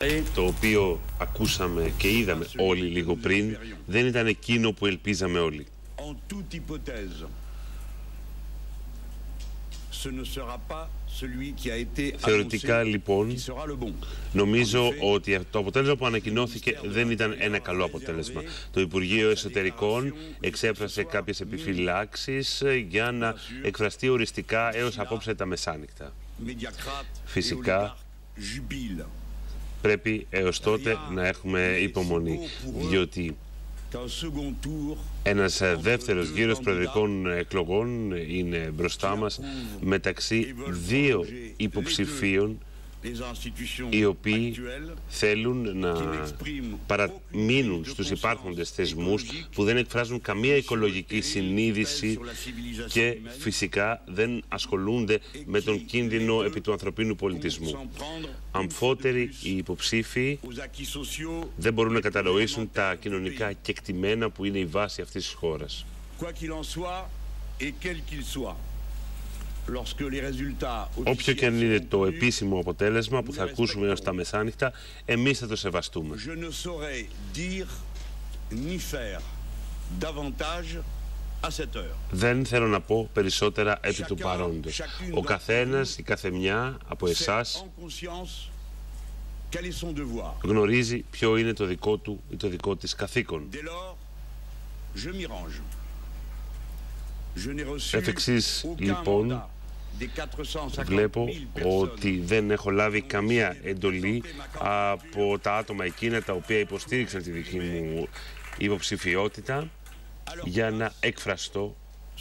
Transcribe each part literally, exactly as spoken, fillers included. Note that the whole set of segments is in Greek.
το οποίο ακούσαμε και είδαμε όλοι λίγο πριν, δεν ήταν εκείνο που ελπίζαμε όλοι. Θεωρητικά λοιπόν, νομίζω ότι το αποτέλεσμα που ανακοινώθηκε δεν ήταν ένα καλό αποτέλεσμα. Το Υπουργείο Εσωτερικών εξέφρασε κάποιες επιφυλάξεις για να εκφραστεί οριστικά έως απόψε τα μεσάνυχτα. Φυσικά πρέπει έως τότε να έχουμε υπομονή, διότι ένας δεύτερος γύρος προεδρικών εκλογών είναι μπροστά μας μεταξύ δύο υποψηφίων οι οποίοι θέλουν να παραμείνουν στους υπάρχοντες θεσμούς που δεν εκφράζουν καμία οικολογική συνείδηση και φυσικά δεν ασχολούνται με τον κίνδυνο επί του ανθρωπίνου πολιτισμού. Αμφότεροι οι υποψήφοι δεν μπορούν να κατανοήσουν τα κοινωνικά κεκτημένα που είναι η βάση αυτής της χώρας. Όποιο και αν είναι το επίσημο αποτέλεσμα που θα ακούσουμε έως τα μεσάνυχτα, εμείς θα το σεβαστούμε. Δεν θέλω να πω περισσότερα επί του παρόντος. Ο καθένας, η καθεμιά από εσάς γνωρίζει ποιο είναι το δικό του ή το δικό της καθήκον. Εφ' εξής, λοιπόν, βλέπω ότι δεν έχω λάβει καμία εντολή από τα άτομα εκείνα τα οποία υποστήριξαν τη δική μου υποψηφιότητα για να εκφραστώ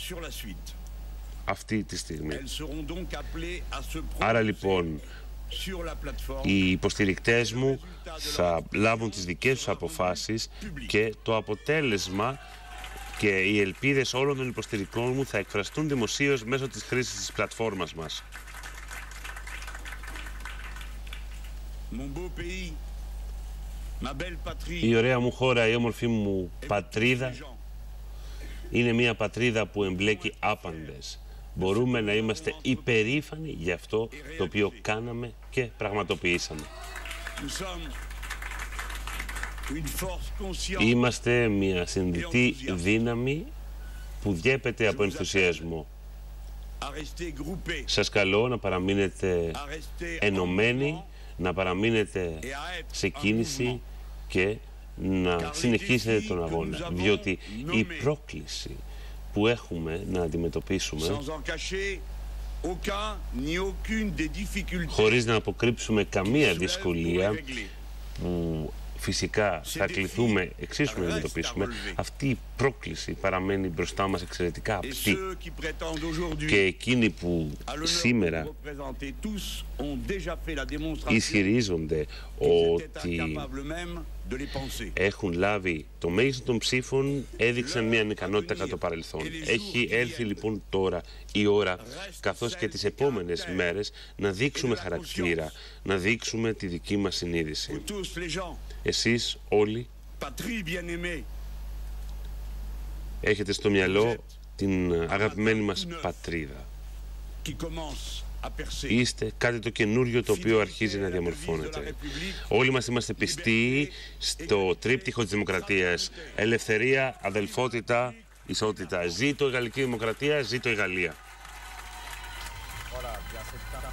αυτή τη στιγμή. Άρα λοιπόν οι υποστηρικτές μου θα λάβουν τις δικές τους αποφάσεις και το αποτέλεσμα και οι ελπίδες όλων των υποστηρικτών μου θα εκφραστούν δημοσίως μέσω της χρήσης της πλατφόρμας μας. Η ωραία μου χώρα, η όμορφη μου πατρίδα είναι μια πατρίδα που εμπλέκει άπαντες. Μπορούμε να είμαστε υπερήφανοι για αυτό το οποίο κάναμε και πραγματοποιήσαμε. Είμαστε μια συνδυτή δύναμη που διέπεται από ενθουσιασμό. Σας καλώ να παραμείνετε ενωμένοι, να παραμείνετε σε κίνηση και να συνεχίσετε τον αγώνα, διότι η πρόκληση που έχουμε να αντιμετωπίσουμε χωρίς να αποκρύψουμε καμία δυσκολία που φυσικά θα κληθούμε εξίσου να αντιμετωπίσουμε, αυτή η πρόκληση παραμένει μπροστά μας εξαιρετικά απτή. Και εκείνοι που σήμερα ισχυρίζονται ότι έχουν λάβει το μέγιστο των ψήφων έδειξαν μια ανικανότητα κατά το παρελθόν. Έχει έρθει λοιπόν τώρα η ώρα, καθώς και τις επόμενες μέρες, να δείξουμε χαρακτήρα, να δείξουμε τη δική μας συνείδηση. Εσείς όλοι έχετε στο μυαλό την αγαπημένη μας πατρίδα. Είστε κάτι το καινούριο το οποίο αρχίζει να διαμορφώνεται. Όλοι μας είμαστε πιστοί στο τρίπτυχο της δημοκρατίας. Ελευθερία, αδελφότητα, ισότητα. Ζήτω η Γαλλική Δημοκρατία, ζήτω η Γαλλία.